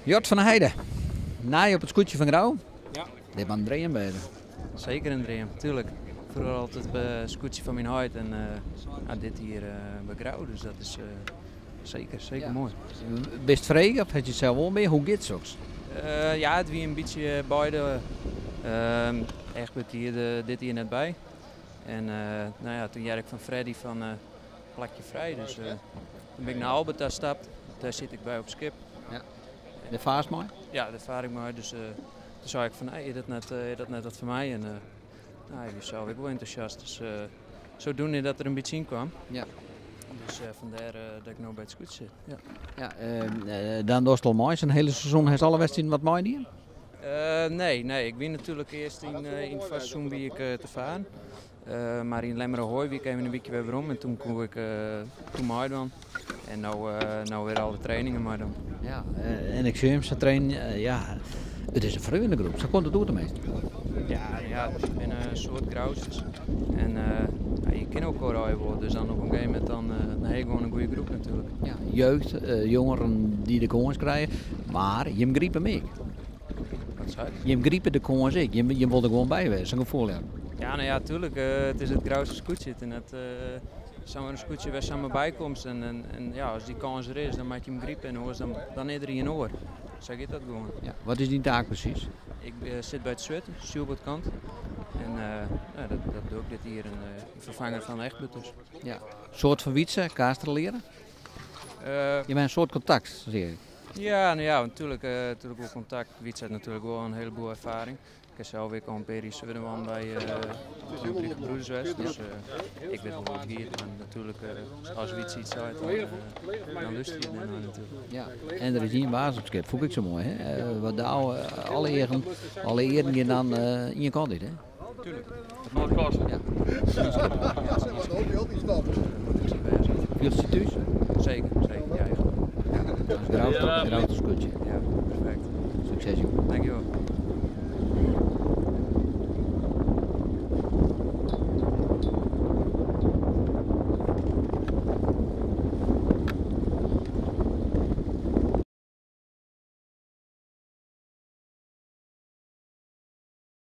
Jort van der Heijden, naai op het scootje van Grauw. Ja. Dit was een dream bij je. Zeker een dream, tuurlijk. Vroeger altijd een scootje van mijn huid en dit hier bij Grauw, dus dat is zeker mooi. Best vregen of had je het zelf wel mee? Hoe gaat het zo? Ja, het wie een beetje beide. Echt met dit hier net bij. En toen jij van Freddy van plakje vrij, dus toen ben ik naar Albert gestapt. Daar zit ik bij op skip. Ja. De vaas mooi? Ja, dat vaar ik mooi. Dus toen zei ik van, hey, dat net wat voor mij. En hij was zelf ook wel enthousiast. Dus zodoende dat er een beetje in kwam. Ja. Dus vandaar dat ik nou bij het scoot zit. Ja. Ja, dan was het al mooi. Zijn hele seizoen heeft alle wedstrijden wat mooi die? Nee. Ik ben natuurlijk eerst in het vaste seizoen wie ik te varen. Maar in Lemmerhooi wie ik even een weekje weer om en toen kon ik toen maar dan. En nou weer al de trainingen maar dan. Ja, en ik zie hem ze trainen. Ja, het is een vreugde groep. Zo komt het door de meeste. Ja, ik ben een soort grausjes. En je kan ook al rijden worden, dus dan op een gegeven moment dan heb je gewoon een goede groep natuurlijk. Ja, jeugd, jongeren die de kans krijgen, maar je begrijpt hem ook. Wat zei Je begrijpt de kans ook. Je wilt er gewoon bij wezen, zo'n gevoel hebben. Ja, tuurlijk. Het is het grauwste scootje en het samen een scootje waar samen bijkomst en ja, als die kans er is, dan maak je hem griepen en hoor, dan is er in oor. Zo gaat dat gewoon. Ja, wat is die taak precies? Ik zit bij het Zwitten, Sjoerbotkant. En dat doe ik dit hier, een vervanger van Echtbut dus. Ja. Soort van wietsen, kaastroleren? Je bent een soort contact, zeg ik. Ja, natuurlijk wel contact. Wiets heeft natuurlijk wel een heleboel ervaring. Ik heb zelf weer al een periode bij de Broeders geweest, dus ik weet wel hoe het gaat. En natuurlijk, als Wiets iets uit, dan lust hij het natuurlijk. Ja, en er is hier een basis op skip, vond ik zo mooi. Hè? Wat de oude, alle eren je dan in je kant dit, hè? Tuurlijk. Nooit kosten. Ja. Dat hoop je ook niet stoppen. Viel je thuis? Zeker, ja. Dat is een groot scootje. Ja, perfect. Succes, joh. Dankjewel.